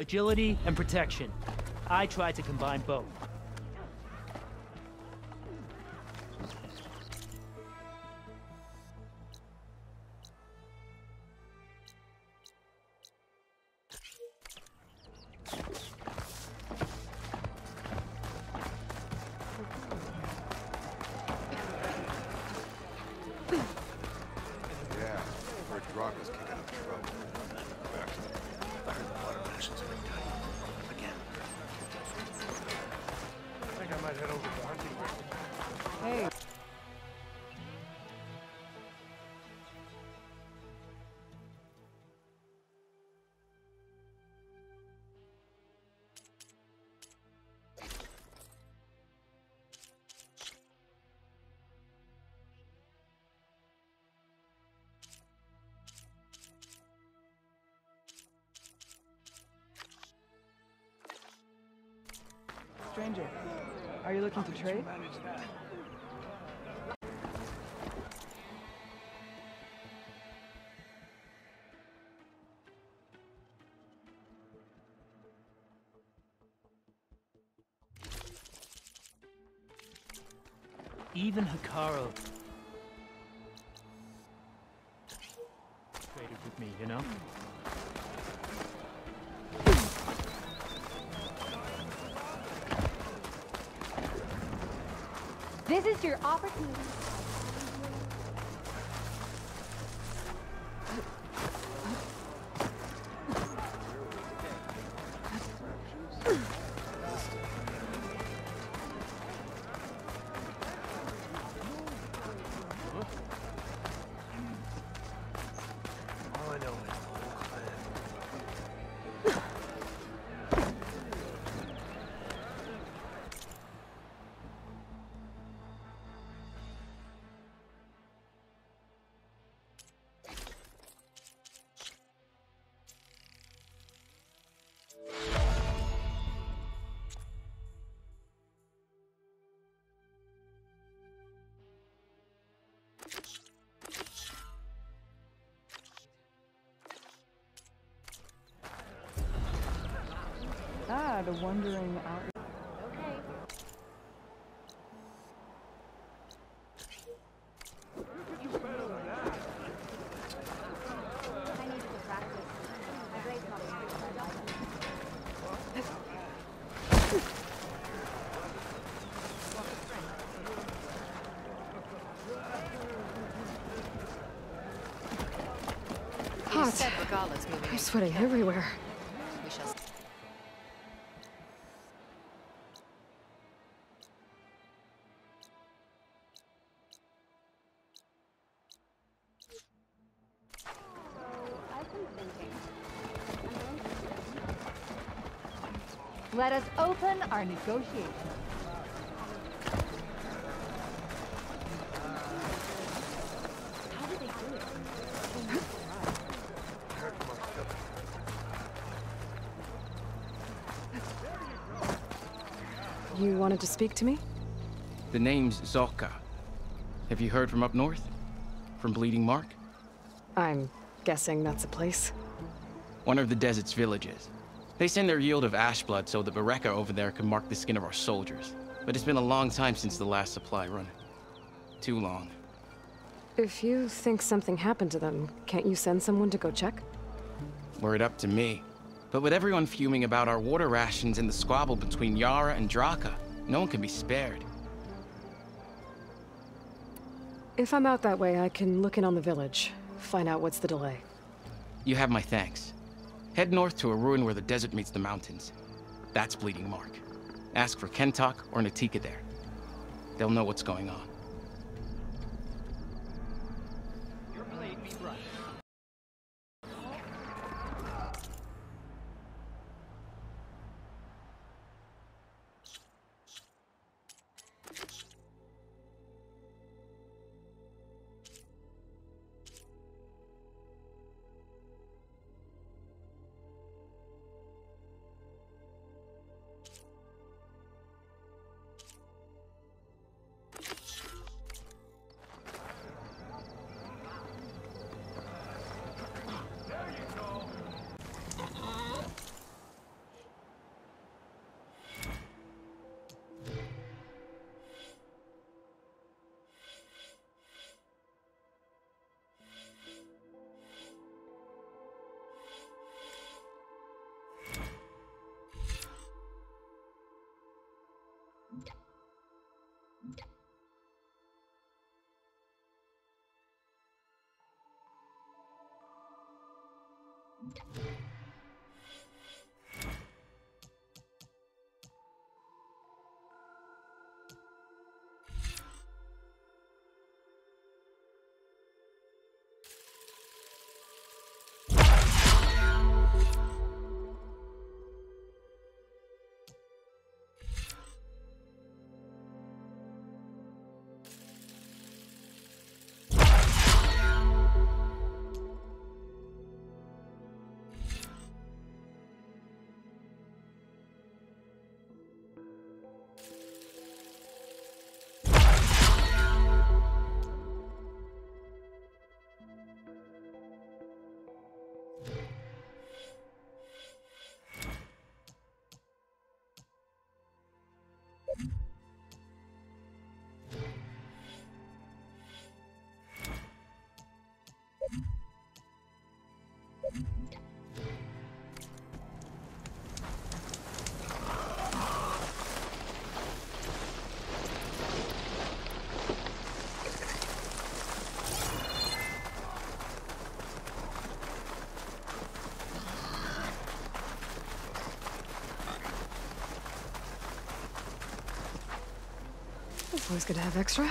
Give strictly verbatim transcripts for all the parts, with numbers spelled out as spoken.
agility and protection. I try to combine both. Stranger, are you looking to trade? Even Hikaru traded with me, you know? This is your opportunity. Ah, the wandering out. Okay. I need to practice. My brain's not Hot. I'm sweating everywhere. We shall. Let us open our negotiations. How did they do it? You wanted to speak to me? The name's Zolka. Have you heard from up north? From Bleeding Mark? I'm guessing that's a place. One of the desert's villages. They send their yield of ash blood so that Bereka over there can mark the skin of our soldiers. But it's been a long time since the last supply run. Too long. If you think something happened to them, can't you send someone to go check? Were it up to me. But with everyone fuming about our water rations and the squabble between Yara and Draka, no one can be spared. If I'm out that way, I can look in on the village, find out what's the delay. You have my thanks. Head north to a ruin where the desert meets the mountains. That's Bleeding Mark. Ask for Kentok or Natika there. They'll know what's going on. Your blade be bright. Always good to have extra.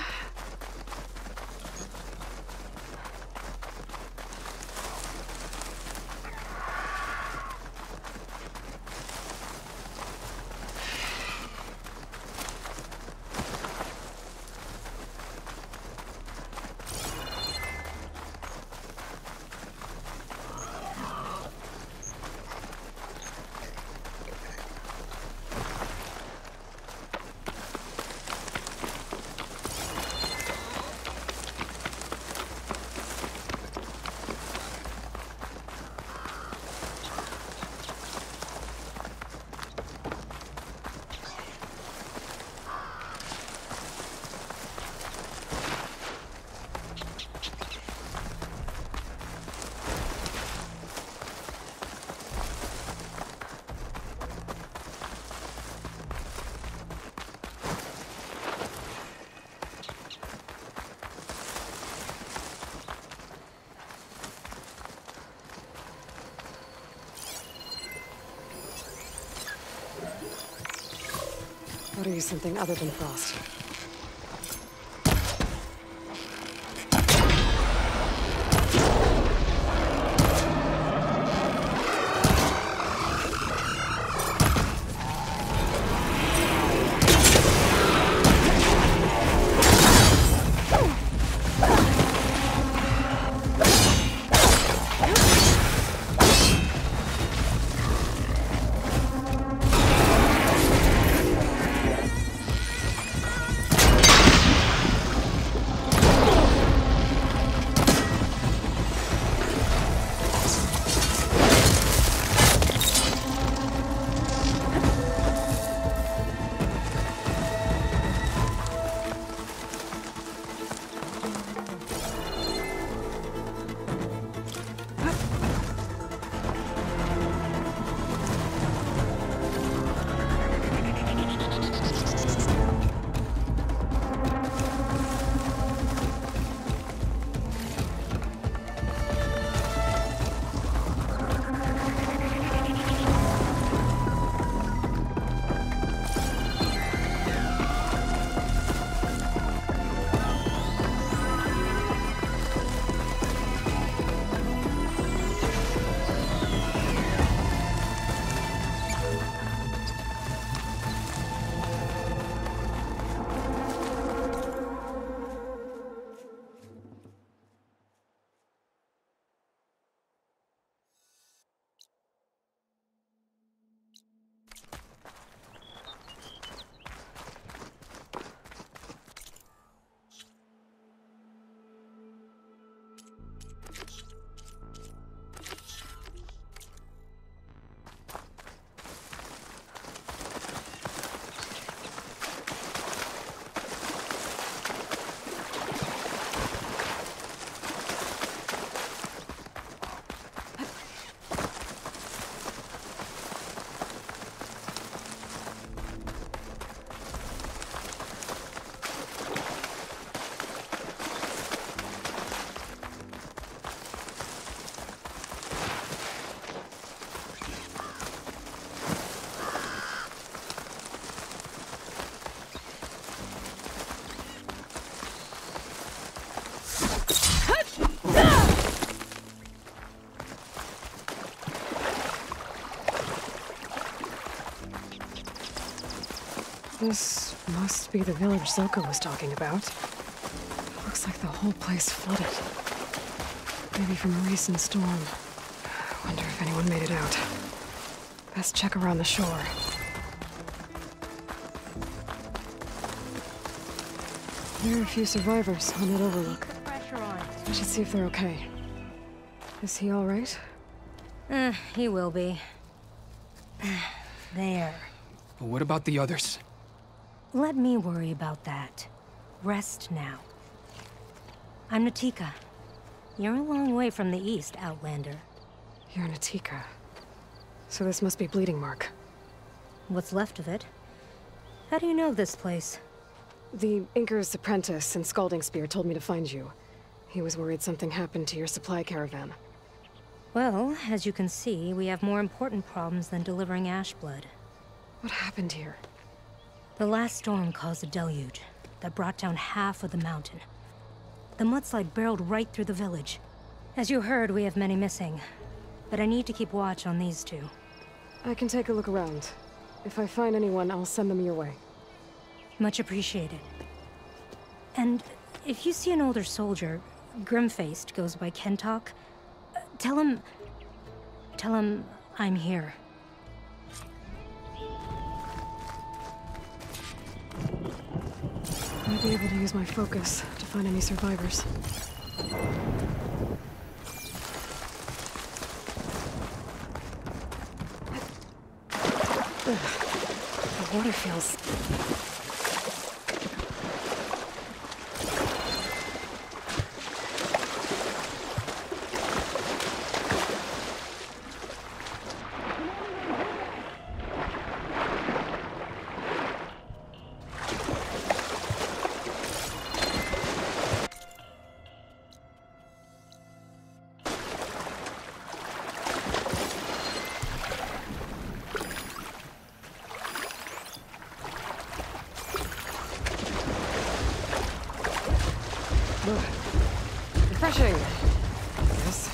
Gotta use something other than frost. This must be the village Zoko was talking about. Looks like the whole place flooded. Maybe from a recent storm. Wonder if anyone made it out. Best check around the shore. There are a few survivors on that overlook. Pressure on. I should see if they're okay. Is he all right? Eh, he will be. There. But what about the others? Let me worry about that. Rest now. I'm Natika. You're a long way from the east, Outlander. You're Natika. So this must be Bleeding Mark. What's left of it? How do you know this place? The Inker's apprentice in Scalding Spear told me to find you. He was worried something happened to your supply caravan. Well, as you can see, we have more important problems than delivering Ashblood. What happened here? The last storm caused a deluge. that brought down half of the mountain. The mudslide barreled right through the village. As you heard, we have many missing, but I need to keep watch on these two. I can take a look around. If I find anyone, I'll send them your way. Much appreciated. And if you see an older soldier, grim-faced, goes by Kentok, uh, tell him... Tell him I'm here. I might be able to use my focus to find any survivors. Ugh. The water feels... refreshing. Yes.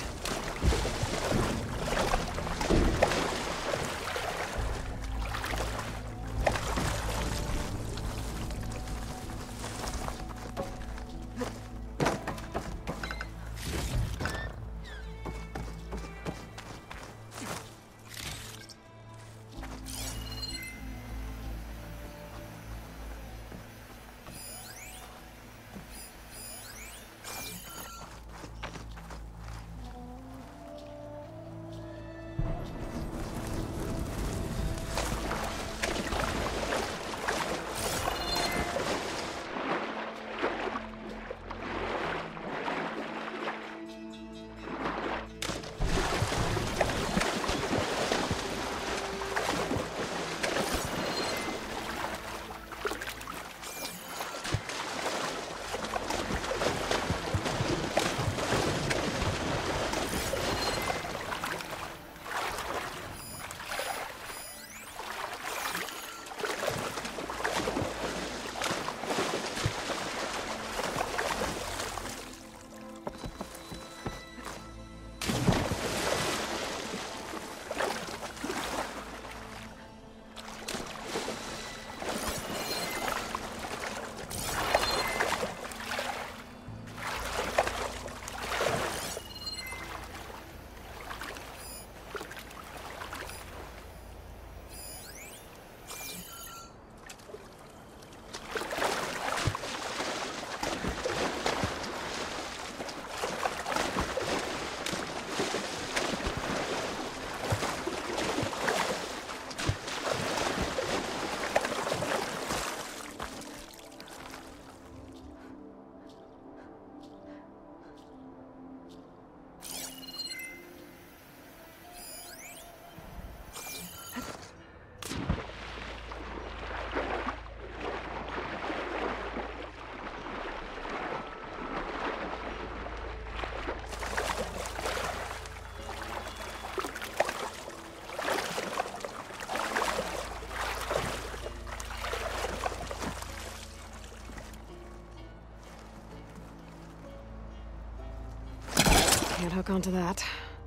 Can't hook onto that.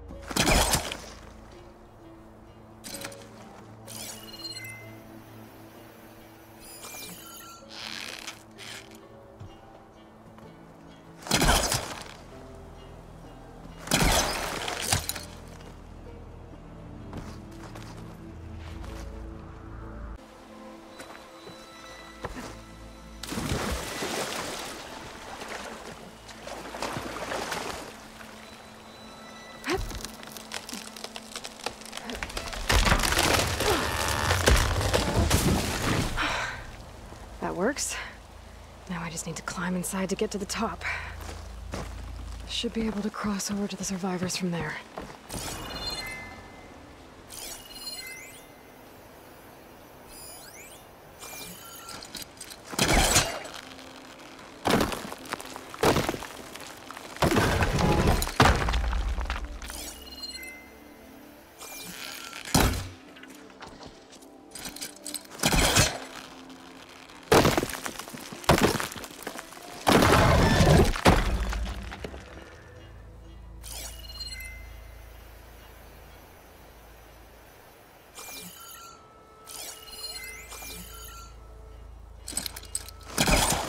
Works. Now I just need to climb inside to get to the top. Should be able to cross over to the survivors from there.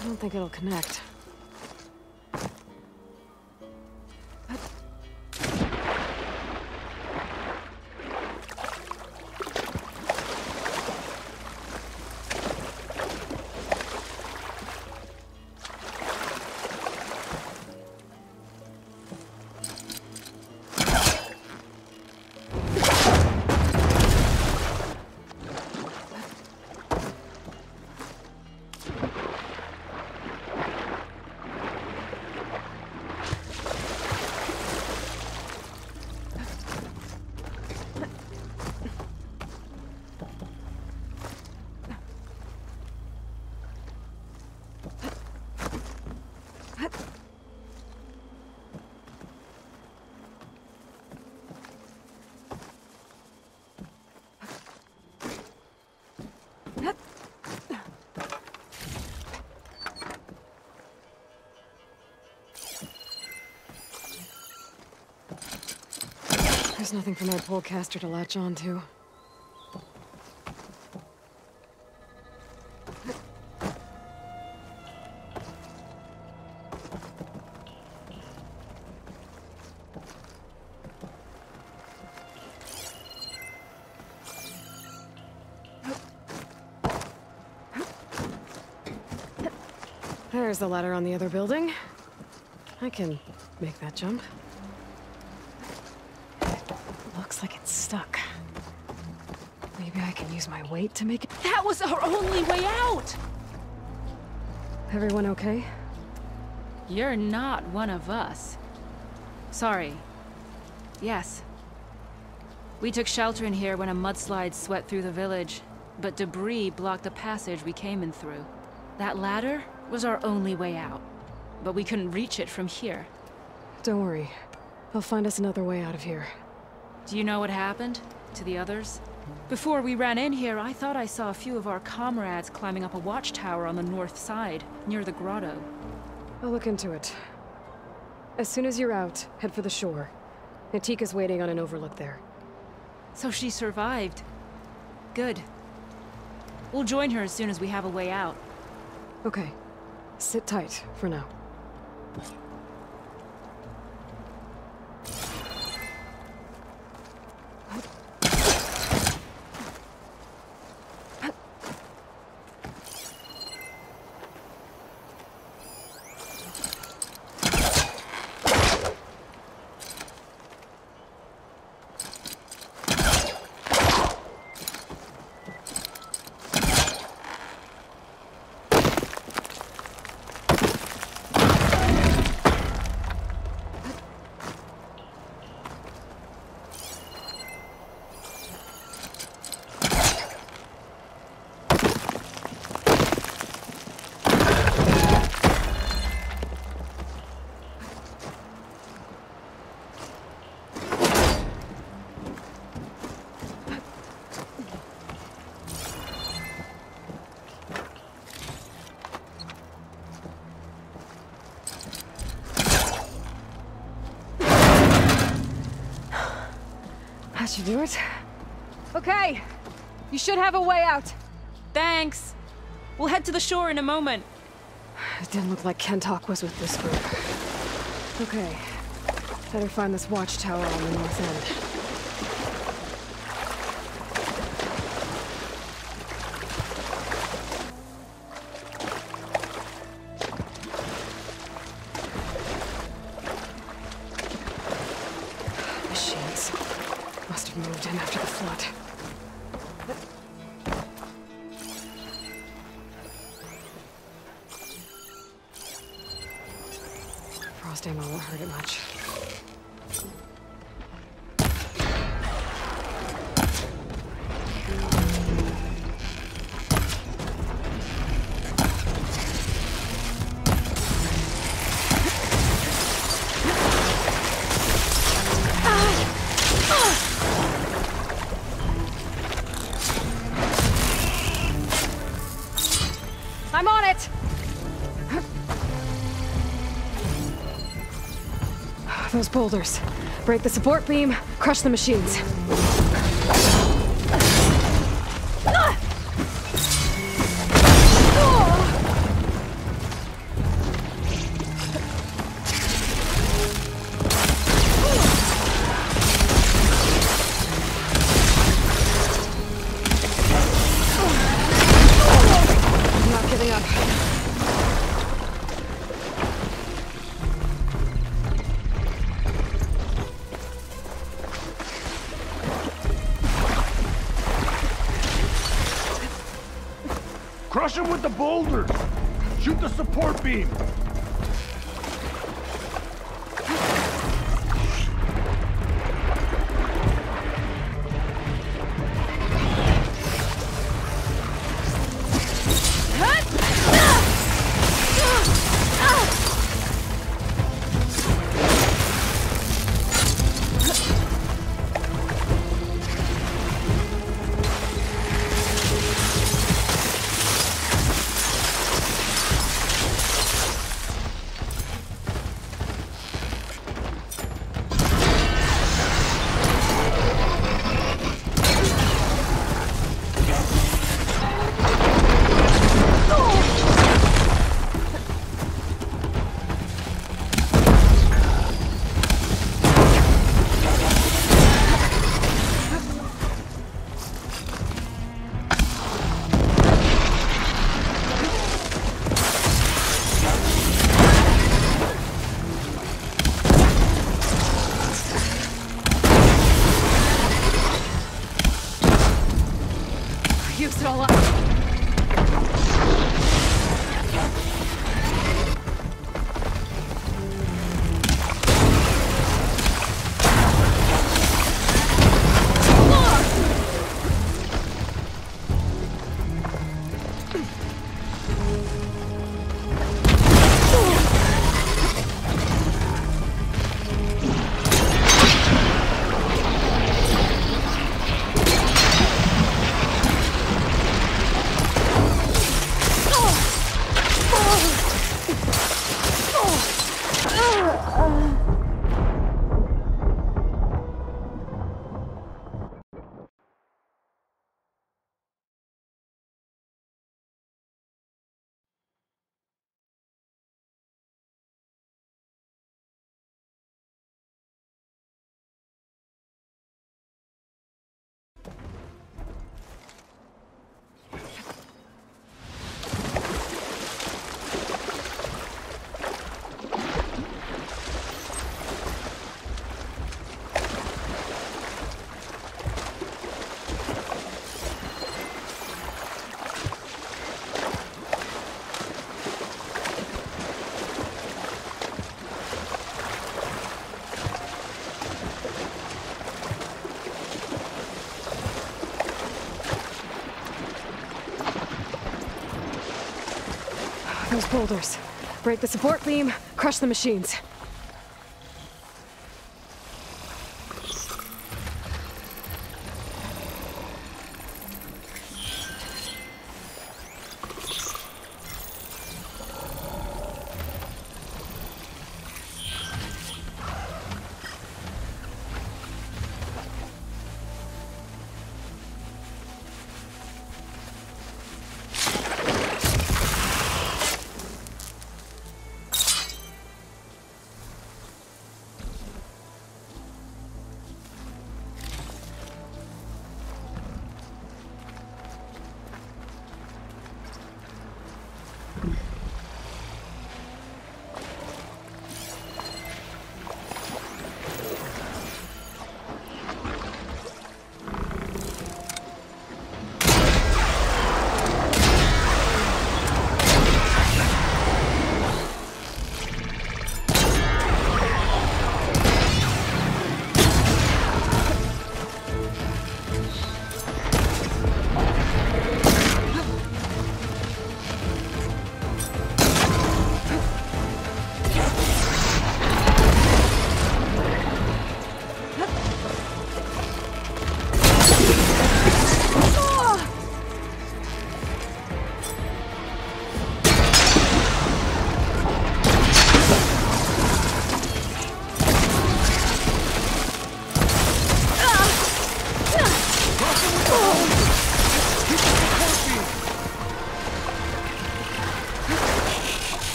I don't think it'll connect. There's nothing for my polecaster to latch onto. There's the ladder on the other building. I can make that jump. Looks like it's stuck. Maybe I can use my weight to make it. That was our only way out! Everyone okay? You're not one of us. Sorry. Yes. We took shelter in here when a mudslide swept through the village, but debris blocked the passage we came in through. That ladder was our only way out, but we couldn't reach it from here. Don't worry. I'll find us another way out of here. Do you know what happened to the others? Before we ran in here, I thought I saw a few of our comrades climbing up a watchtower on the north side, near the grotto. I'll look into it. As soon as you're out, head for the shore. Natika's waiting on an overlook there. So she survived. Good. We'll join her as soon as we have a way out. Okay. Sit tight for now. That should do it. Okay. You should have a way out. Thanks. We'll head to the shore in a moment. It didn't look like Kentok was with this group. Okay. Better find this watchtower on the north end. Machines. Must have moved in after the flood. Frost ammo won't hurt it much. I'm on it! Those boulders. Break the support beam, crush the machines. Crush him with the boulders! Shoot the support beam! Use it all up. Those boulders. Break the support beam, crush the machines.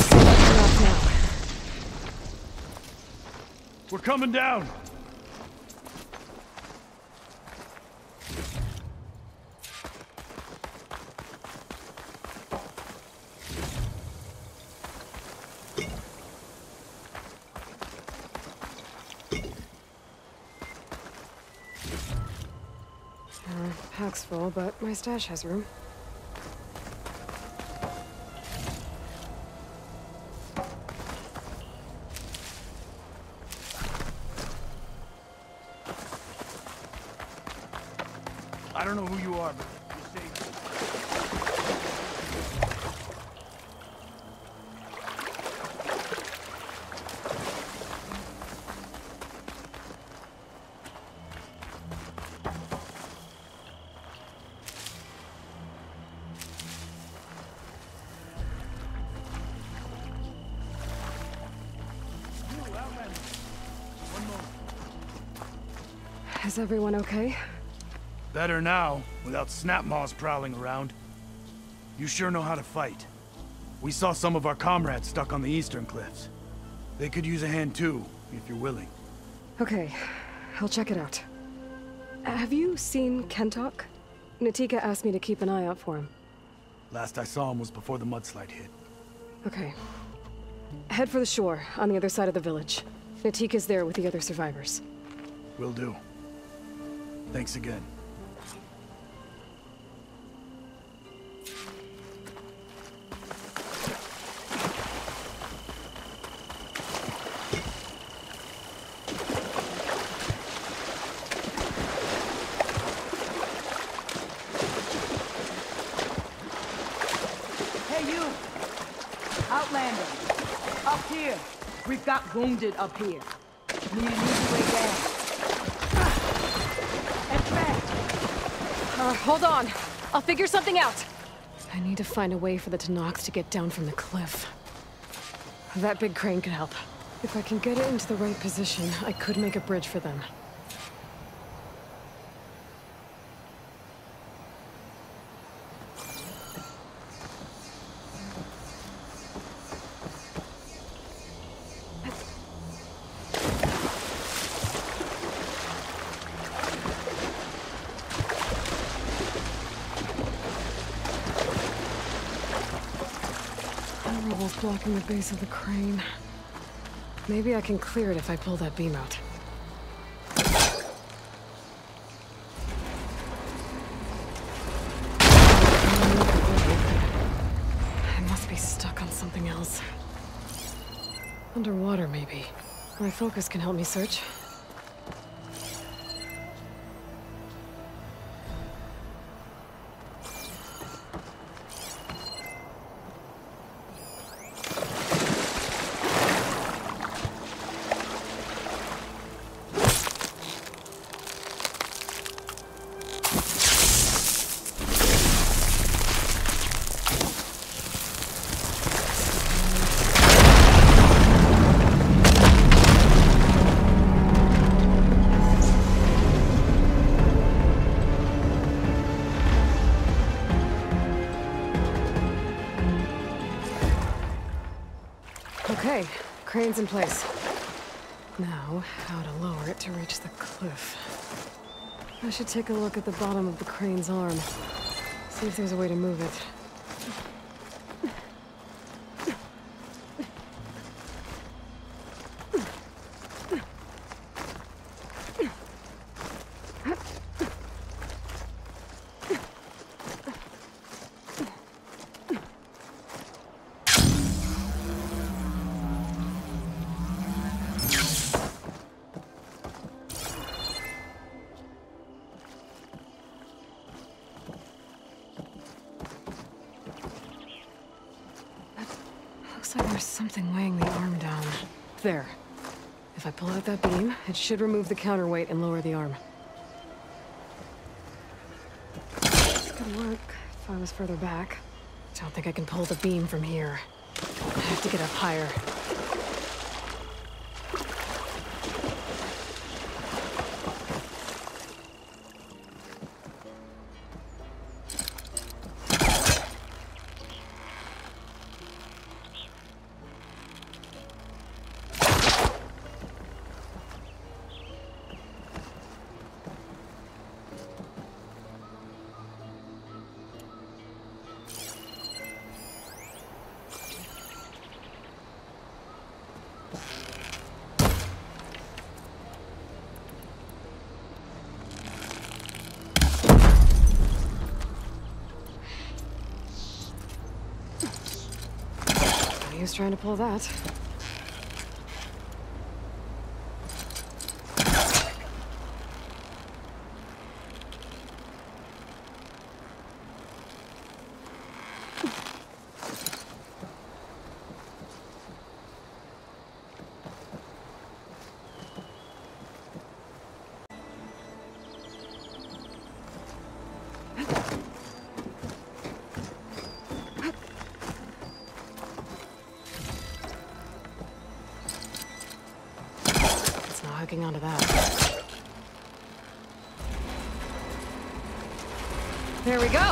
So that's enough now. We're coming down. Uh, pack's full, but my stash has room. I don't know who you are, but you're safe. You, Outlander. One moment. Is everyone okay? Better now, without Snapmaws prowling around. You sure know how to fight. We saw some of our comrades stuck on the eastern cliffs. They could use a hand too, if you're willing. Okay, I'll check it out. Have you seen Kentok? Natika asked me to keep an eye out for him. Last I saw him was before the mudslide hit. Okay. Head for the shore, on the other side of the village. Natika's there with the other survivors. Will do. Thanks again. Hey, you! Outlander! Up here! We've got wounded up here. Need an easy way down. And fast! Uh, hold on. I'll figure something out. I need to find a way for the Tanox to get down from the cliff. That big crane could help. If I can get it into the right position, I could make a bridge for them. Rubble's blocking the base of the crane. Maybe I can clear it if I pull that beam out. I must be stuck on something else. Underwater, maybe. My focus can help me search. Okay, crane's in place. Now, how to lower it to reach the cliff. I should take a look at the bottom of the crane's arm. See if there's a way to move it. Looks like there's something weighing the arm down. There. If I pull out that beam, it should remove the counterweight and lower the arm. This could work if I was further back. Don't think I can pull the beam from here. I have to get up higher. was trying to pull that. Hooking onto that. There we go.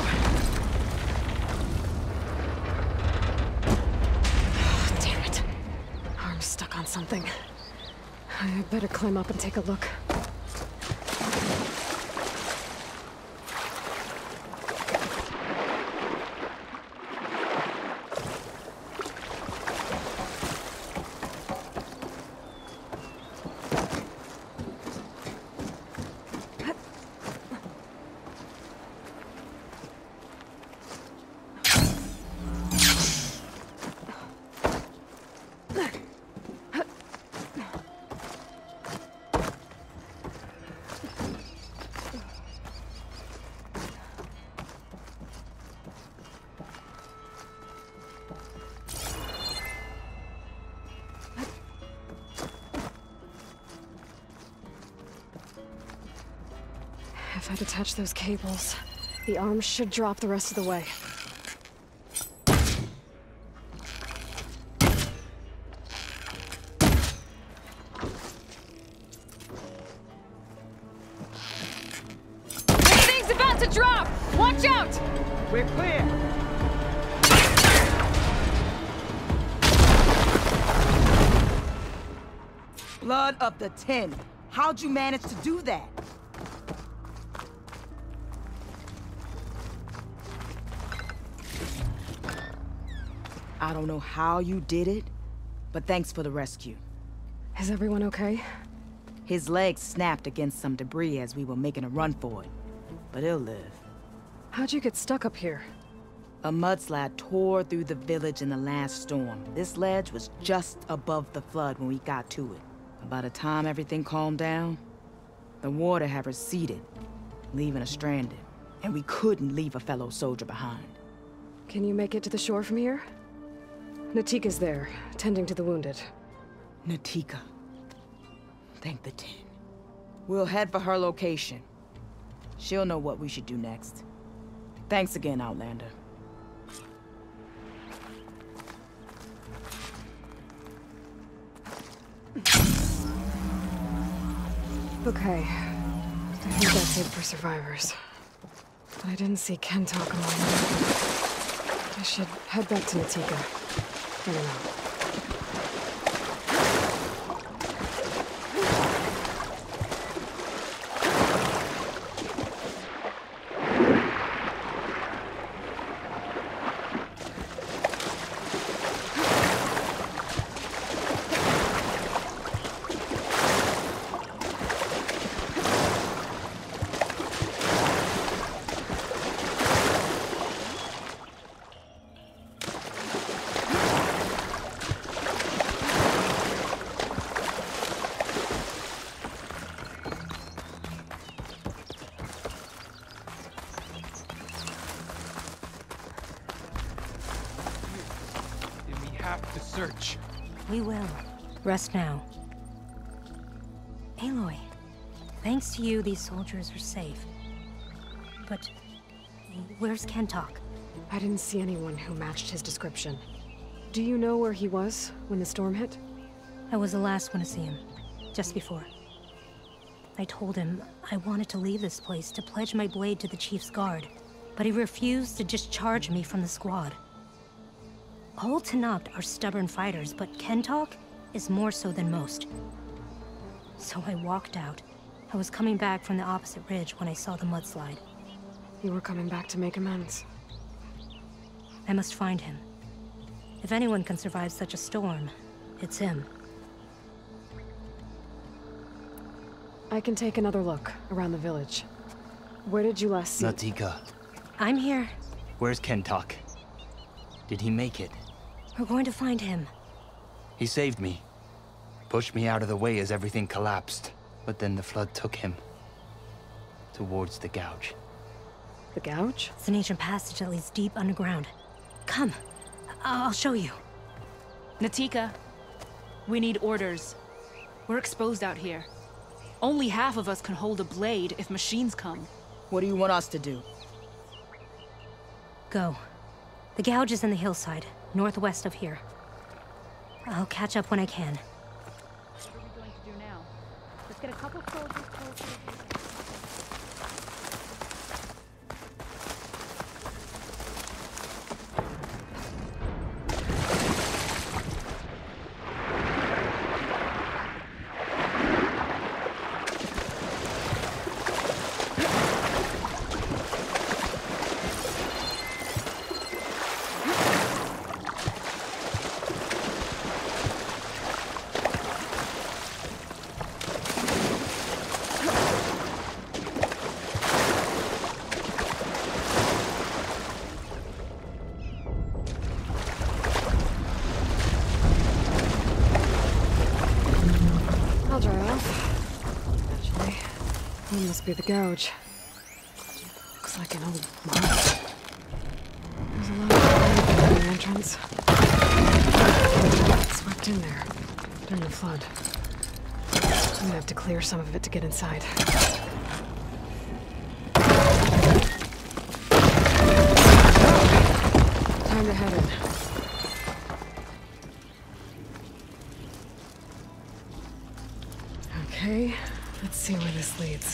Oh, damn it. Arm's stuck on something. I better climb up and take a look. If I detach those cables, the arms should drop the rest of the way. This thing's about to drop! Watch out! We're clear. Blood of the Ten. How'd you manage to do that? I don't know how you did it, but thanks for the rescue. Is everyone okay? His legs snapped against some debris as we were making a run for it, but he'll live. How'd you get stuck up here? A mudslide tore through the village in the last storm. This ledge was just above the flood when we got to it. By the time everything calmed down, the water had receded, leaving us stranded, and we couldn't leave a fellow soldier behind. Can you make it to the shore from here? Natika's there, tending to the wounded. Natika. Thank the Ten. We'll head for her location. She'll know what we should do next. Thanks again, Outlander. Okay. I think that's it for survivors. But I didn't see Kentok among them. I should head back to Natika. I don't know. To search. We will. Rest now. Aloy, thanks to you, these soldiers are safe. But where's Kentok? I didn't see anyone who matched his description. Do you know where he was when the storm hit? I was the last one to see him, just before. I told him I wanted to leave this place to pledge my blade to the Chief's guard, but he refused to discharge me from the squad. All Tenakth are stubborn fighters, but Kentok is more so than most. So I walked out. I was coming back from the opposite ridge when I saw the mudslide. You were coming back to make amends. I must find him. If anyone can survive such a storm, it's him. I can take another look around the village. Where did you last see? Natika. I'm here. Where's Kentok? Did he make it? We're going to find him. He saved me. Pushed me out of the way as everything collapsed. But then the flood took him. Towards the gouge. The gouge? It's an ancient passage that leads deep underground. Come. I- I'll show you. Natika, we need orders. We're exposed out here. Only half of us can hold a blade if machines come. What do you want us to do? Go. The gouge is in the hillside, northwest of here. I'll catch up when I can. What are we going to do now? Let's get a couple soldiers closer. I'll dry off. Eventually. That must be the gouge. Looks like an old mine. There's a lot of water in the entrance. It's swept in there during the flood. I'm gonna have to clear some of it to get inside. Time to head in. Okay, let's see where this leads.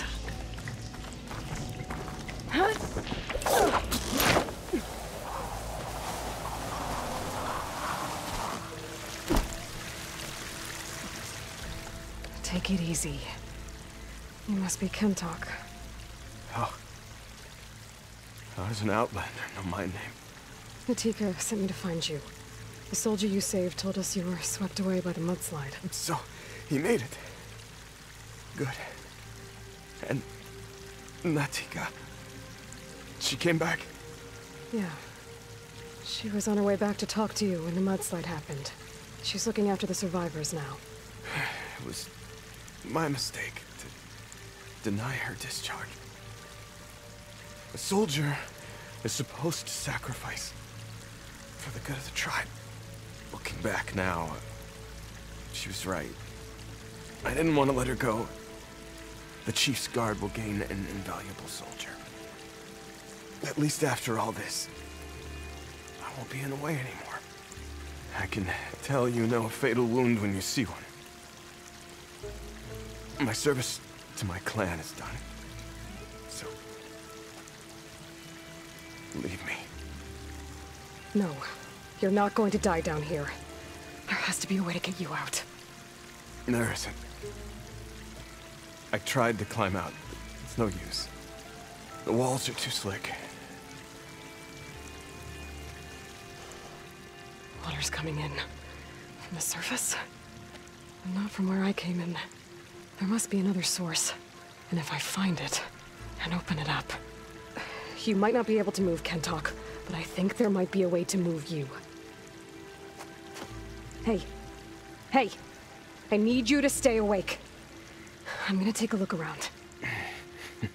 Take it easy. You must be Kentok. How? How does an outlander know my name? Natika sent me to find you. The soldier you saved told us you were swept away by the mudslide. So, he made it. Good. And Natika, she came back? Yeah. She was on her way back to talk to you when the mudslide happened. She's looking after the survivors now. It was my mistake to deny her discharge. A soldier is supposed to sacrifice for the good of the tribe. Looking back now, she was right. I didn't want to let her go. The Chief's Guard will gain an invaluable soldier. At least after all this, I won't be in the way anymore. I can tell you know a fatal wound when you see one. My service to my clan is done. So, leave me. No, you're not going to die down here. There has to be a way to get you out. There isn't. I tried to climb out, but it's no use. The walls are too slick. Water's coming in. From the surface? And not from where I came in. There must be another source. And if I find it, and open it up... You might not be able to move, Kentok, but I think there might be a way to move you. Hey. Hey! I need you to stay awake. I'm gonna take a look around. You're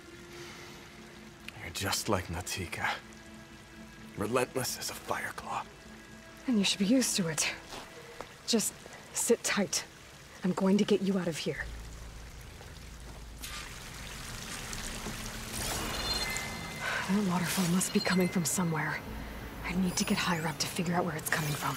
just like Natika. Relentless as a fireclaw. And you should be used to it. Just sit tight. I'm going to get you out of here. That waterfall must be coming from somewhere. I need to get higher up to figure out where it's coming from.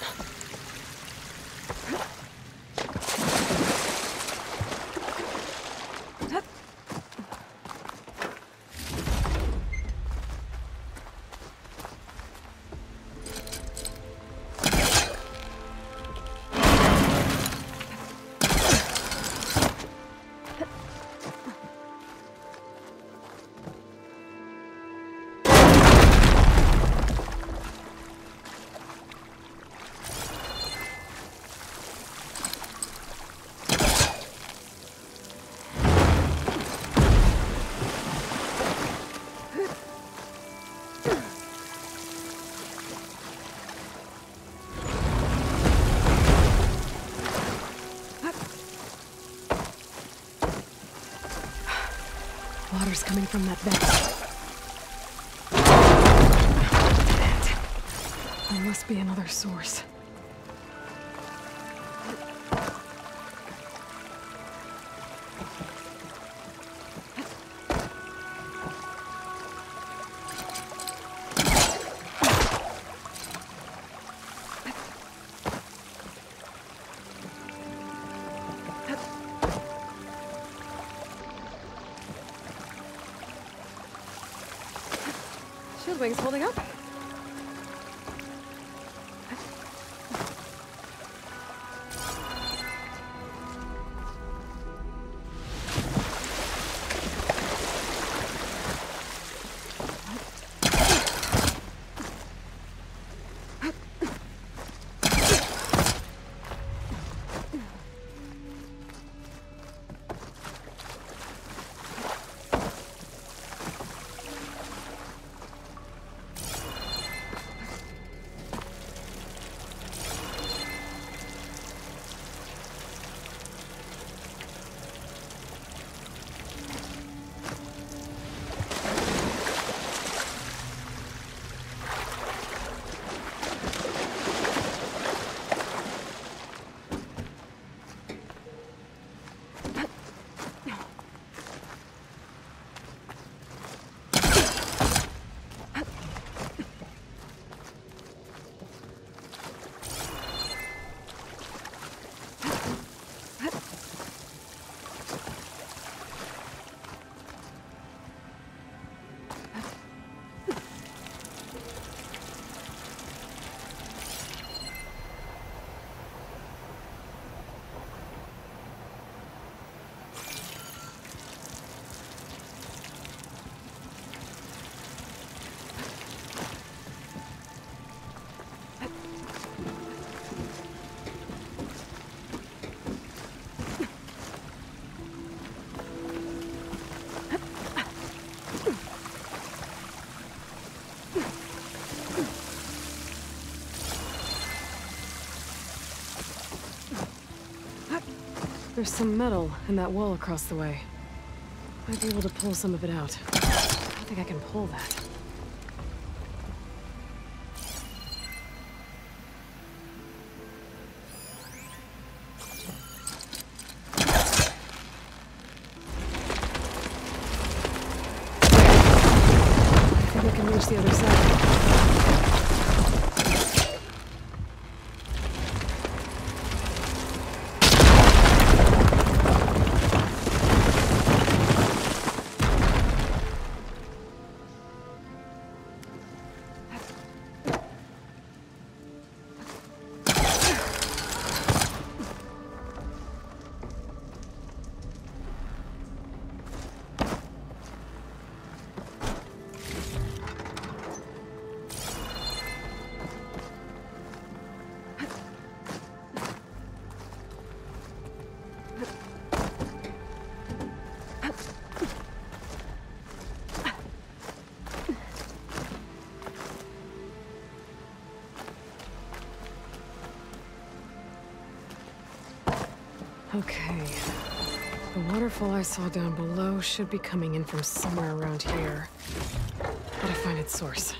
Water's coming from that vent. There must be another source. Shieldwing's holding up. There's some metal in that wall across the way. Might be able to pull some of it out. I don't think I can pull that. I think I can reach the other side. Okay. The waterfall I saw down below should be coming in from somewhere around here. Gotta find its source.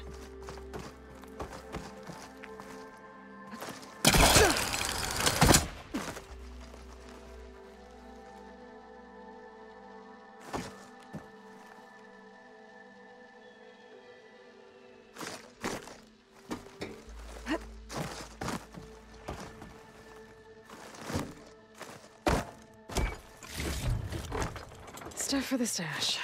Stuff for the stash.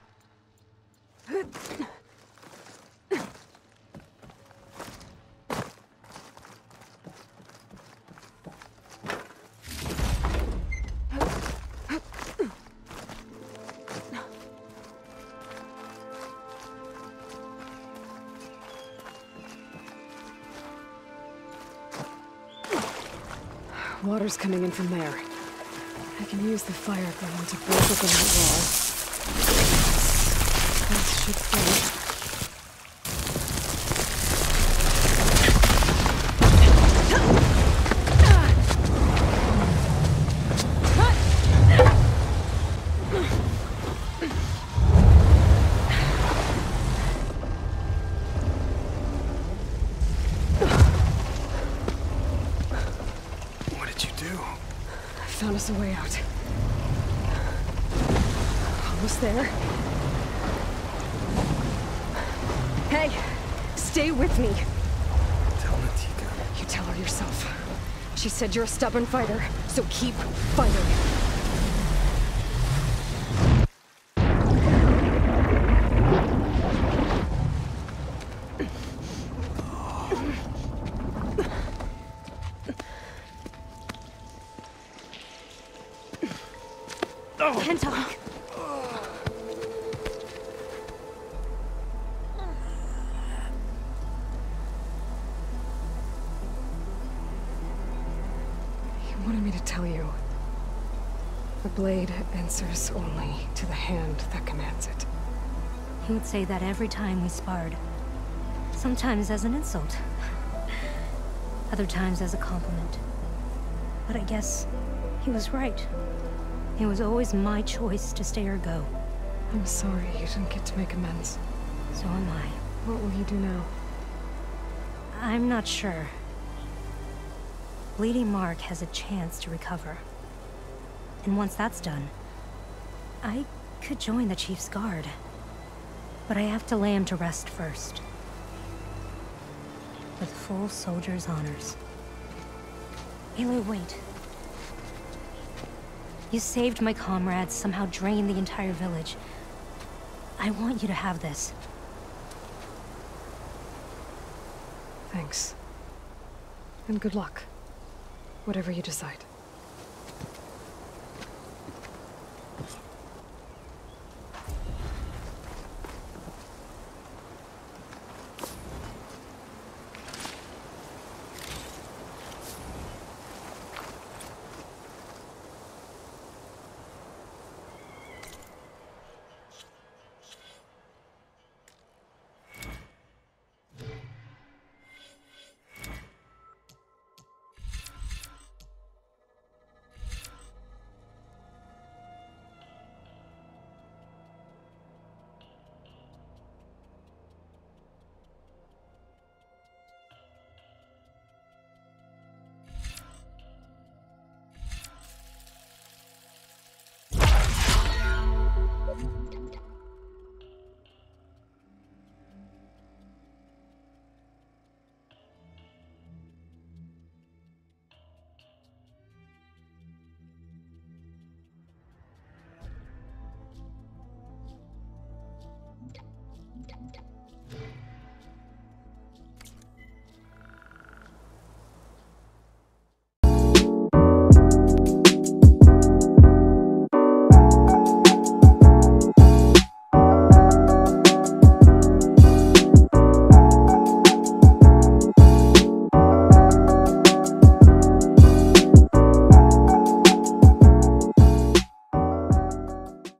Water's coming in from there. I can use the fire ground to break open that wall. That should float. do? I found us a way out. Almost there. Hey! Stay with me! Tell Natika. You tell her yourself. She said you're a stubborn fighter, so keep fighting. Kentok! He wanted me to tell you. The blade answers only to the hand that commands it. He would say that every time we sparred. Sometimes as an insult. Other times as a compliment. But I guess he was right. It was always my choice to stay or go. I'm sorry you didn't get to make amends. So am I. What will you do now? I'm not sure. Bleeding Mark has a chance to recover. And once that's done, I could join the Chief's Guard. But I have to lay him to rest first. With full soldier's honors. Aloy, wait. You saved my comrades, somehow drained the entire village. I want you to have this. Thanks. And good luck. Whatever you decide.